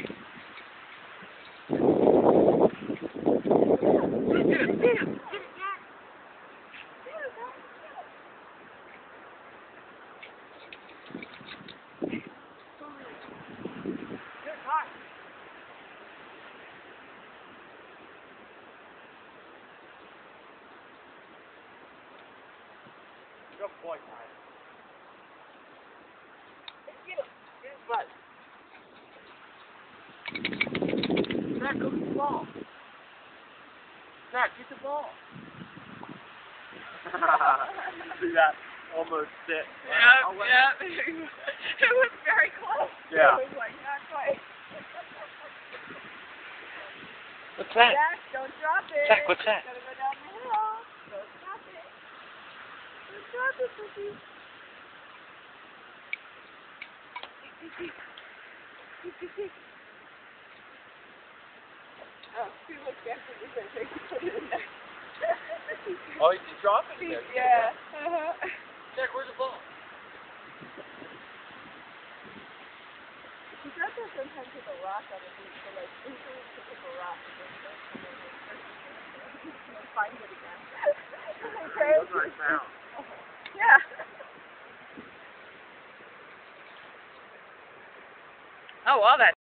Good boy, Ty. Get him. Get his butt. Zach, go get the ball. Zach, get the ball. See that? Almost sit. Yep. It was very close. Yeah. It was like not quite. What's that? Zach, don't drop it. Zach, what's that? Gotta go down the hill. Don't drop it. Don't drop it, Cookie. Oh, she looked after me and said, put it in there. Oh, you drop it there? Yeah. Jack, where's the ball? She does that sometimes with a rock underneath, so like instantly pick up a rock and then find it again. Okay. That's nice sound. Yeah. Oh, all that